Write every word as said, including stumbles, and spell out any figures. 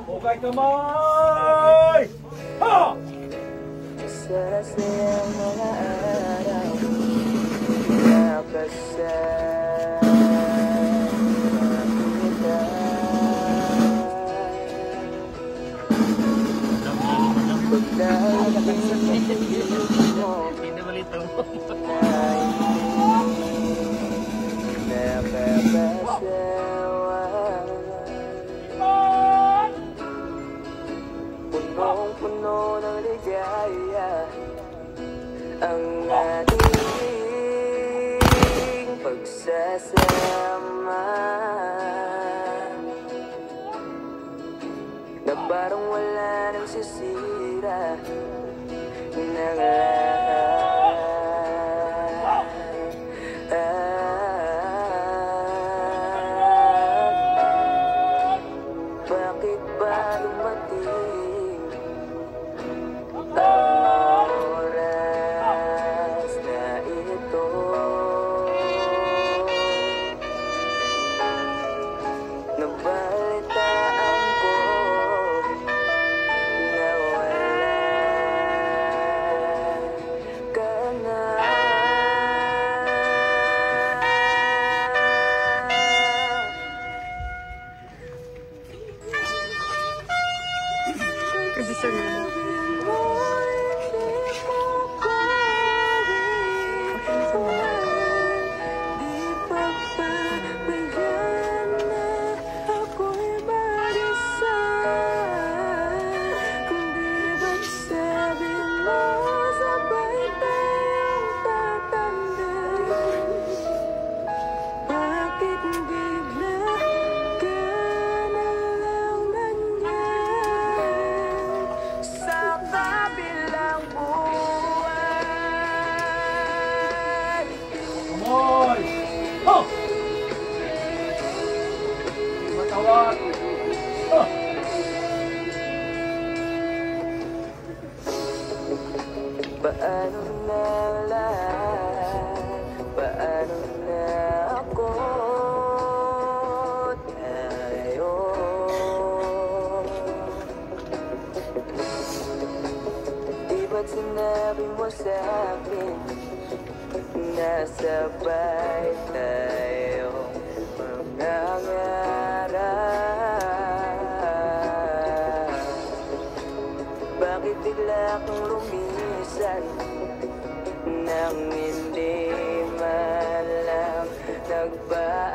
Hukay kamay! Ha! Sarasayang mga araw nakasama kita. Pagdating mo punong-puno ng ligaya ang ating pagsasama, na parang wala nang sisira ng lahat. Ah, bakit ba dumating ang oras na ito? Nabalitaan ko na wala ka na. Producer na. Matawag! Oh! Paano na lahat? Paano na ako? Tayo di ba't sinabi mo sa'kin na sabay tayong mangangarap? Bakit bigla kang lumisan nang hindi man lang nagba